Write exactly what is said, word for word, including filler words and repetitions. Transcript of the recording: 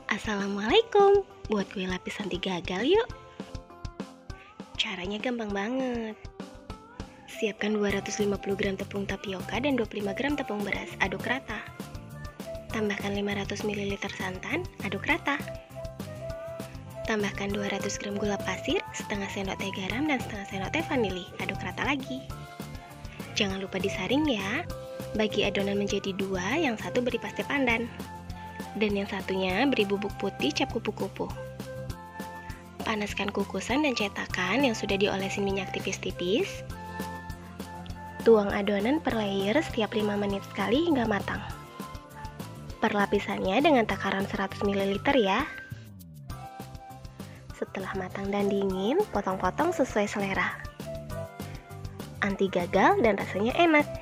Assalamualaikum, buat kue lapis anti gagal yuk. Caranya gampang banget. Siapkan dua ratus lima puluh gram tepung tapioka dan dua puluh lima gram tepung beras, aduk rata. Tambahkan lima ratus mililiter santan, aduk rata. Tambahkan dua ratus gram gula pasir, setengah sendok teh garam dan setengah sendok teh vanili, aduk rata lagi. Jangan lupa disaring ya. Bagi adonan menjadi dua, yang satu beri paste pandan dan yang satunya beri bubuk putih cap kupu-kupu. Panaskan kukusan dan cetakan yang sudah diolesin minyak tipis-tipis. Tuang adonan per layer setiap lima menit sekali hingga matang. Perlapisannya dengan takaran seratus mililiter ya. Setelah matang dan dingin, potong-potong sesuai selera. Anti gagal dan rasanya enak.